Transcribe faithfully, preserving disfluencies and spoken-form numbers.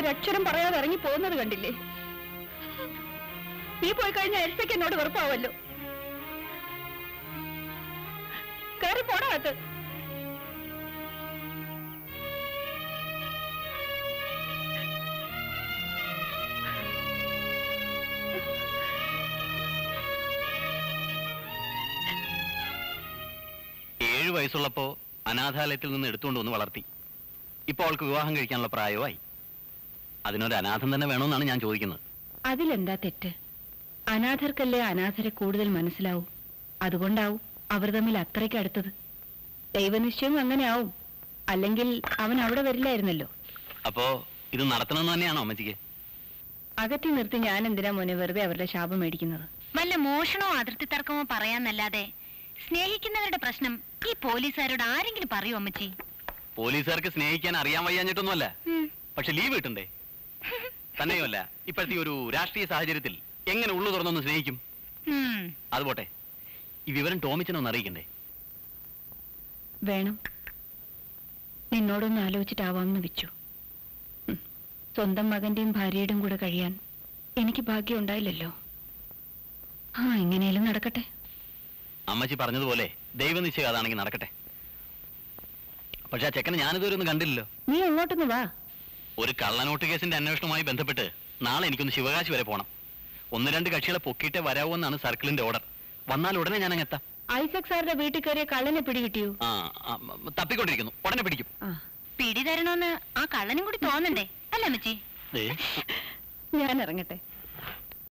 ഒരക്ഷരം പറയാതെ ഇറങ്ങി പോകുന്നത് കണ്ടില്ലേ? നീ പോയി കഴിഞ്ഞാൽ എൽസയ്ക്ക് എന്നോട് വെറുപ്പാവല്ലോ. കയറി പോടാത്ത്. ഏഴു വയസ്സുള്ളപ്പോ അനാഥാലയത്തിൽ നിന്ന് എടുത്തുകൊണ്ട് വന്ന് വളർത്തി. ഇപ്പൊ അവൾക്ക് വിവാഹം കഴിക്കാനുള്ള പ്രായമായി. അതിനൊരു അനാഥം തന്നെ വേണമെന്നാണ് ഞാൻ ചോദിക്കുന്നത്. അതിലെന്താ തെറ്റ്? അനാഥർക്കല്ലേ അനാഥരെ കൂടുതൽ മനസ്സിലാവും. അതുകൊണ്ടാവും അവർ തമ്മിൽ അത്രയ്ക്ക് അടുത്തത്. ദൈവനിശ്ചയം അങ്ങനെ ആവും, അല്ലെങ്കിൽ അവൻ അവിടെ വരില്ലായിരുന്നല്ലോ. അപ്പോ ഇത് നടത്തണമെന്ന് തന്നെയാണോ അമ്മച്ചിക്ക്? അകറ്റി നിർത്തി ഞാൻ എന്തിനാ മോനെ വെറുതെ അവരുടെ ശാപം മേടിക്കുന്നത്? വല്ല മോഷണോ അതിർത്തി തർക്കമോ പറയാന്നല്ലാതെ സ്നേഹിക്കുന്നവരുടെ പ്രശ്നം ഈ പോലീസുകാരോട് ആരെങ്കിലും പറയൂ അമ്മച്ചി? പോലീസുകാർക്ക് സ്നേഹിക്കാൻ അറിയാൻ വയ്യാഞ്ഞിട്ടൊന്നുമല്ല, പക്ഷെ ലീവ് കിട്ടണ്ടേ? തന്നെയുമല്ല, ഇപ്പോഴത്തെ ഒരു രാഷ്ട്രീയ സാഹചര്യത്തിൽ എങ്ങനെ ഉള്ളു തുറന്നൊന്ന് സ്നേഹിക്കും? അതുപോട്ടെ, ഈ വിവരം ടോമിച്ചനൊന്ന് അറിയിക്കണ്ടേ? വേണം. നിന്നോടൊന്ന് ആലോചിച്ചിട്ടാവാമെന്ന് വെച്ചു. സ്വന്തം മകന്റെയും ഭാര്യയുടെയും കൂടെ കഴിയാൻ എനിക്ക് ഭാഗ്യം ഉണ്ടായില്ലല്ലോ. ആ, എങ്ങനെയാലും നടക്കട്ടെ. അമ്മച്ചി പറഞ്ഞതുപോലെ ദൈവനിശ്ചയം അതാണെങ്കിൽ നടക്കട്ടെ. പക്ഷെ ആ ചെക്കനെ ഞാനിതുവരെ ഒന്നും കണ്ടില്ലല്ലോ. നീ എങ്ങോട്ടൊന്ന് വാ. ഒരു കള്ളനോട്ട് കേസിന്റെ അന്വേഷണവുമായി ബന്ധപ്പെട്ട് നാളെ എനിക്കൊന്ന് ശിവകാശി വരെ പോണം. ഒന്ന് രണ്ട് കക്ഷികളെ പൊക്കിയിട്ടേ വരാവൂ എന്നാണ് സർക്കിളിന്റെ ഓർഡർ. വന്നാൽ ഉടനെ ഞാൻ അങ്ങ് എത്താം. ഐസക് സാറിന്റെ വീട്ടിൽ കയറിയ കള്ളനെ പിടികിട്ടിയോ? ആ, തപ്പിക്കൊണ്ടിരിക്കുന്നു. ഉടനെ പിടിക്കും. പിടി തരണോന്ന് ആ കള്ളനും കൂടി തോന്നണ്ടേ? അല്ല അമ്മച്ചി, ഞാൻ ഇറങ്ങട്ടെ.